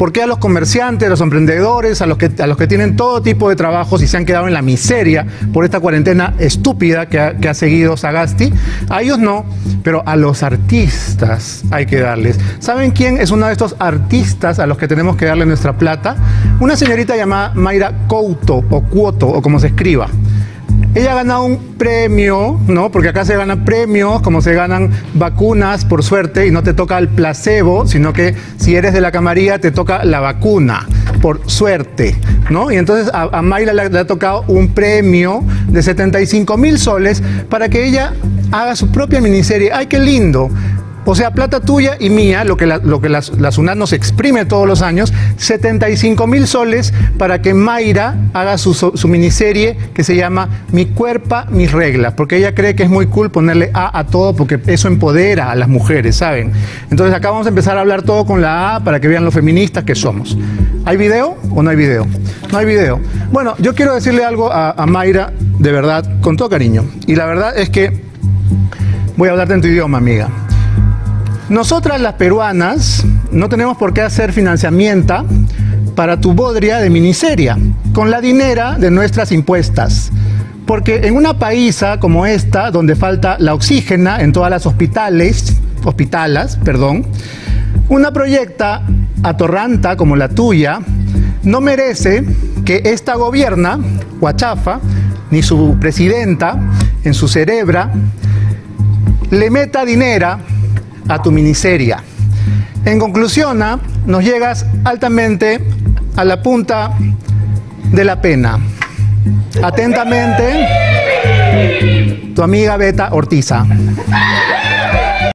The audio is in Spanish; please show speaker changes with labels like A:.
A: ¿Por qué a los comerciantes, a los emprendedores, a los que tienen todo tipo de trabajos y se han quedado en la miseria por esta cuarentena estúpida que ha seguido Sagasti? A ellos no, pero a los artistas hay que darles. ¿Saben quién es uno de estos artistas a los que tenemos que darle nuestra plata? Una señorita llamada Mayra Couto, o Cuoto, o como se escriba. Ella ha ganado un premio, ¿no? Porque acá se ganan premios, como se ganan vacunas, por suerte, y no te toca el placebo, sino que si eres de la camarilla te toca la vacuna, por suerte, ¿no? Y entonces a Mayra le ha tocado un premio de 75.000 soles para que ella haga su propia miniserie. ¡Ay, qué lindo! O sea, plata tuya y mía, lo que la SUNAT nos exprime todos los años, 75.000 soles para que Mayra haga su miniserie que se llama Mi Cuerpo, Mis Reglas, porque ella cree que es muy cool ponerle A todo, porque eso empodera a las mujeres, ¿saben? Entonces acá vamos a empezar a hablar todo con la A para que vean lo feministas que somos. ¿Hay video o no hay video? No hay video. Bueno, yo quiero decirle algo a Mayra, de verdad, con todo cariño. Y la verdad es que voy a hablarte en tu idioma, amiga. Nosotras las peruanas no tenemos por qué hacer financiamiento para tu bodria de miniserie con la dinera de nuestras impuestas. Porque en una paisa como esta, donde falta la oxígena en todas las hospitalas, una proyecta atorranta como la tuya no merece que esta gobierna, Huachafa, ni su presidenta, en su cerebra, le meta dinero a tu miniserie. En conclusión, nos llegas altamente a la punta de la pena. Atentamente, tu amiga Beta Ortiza.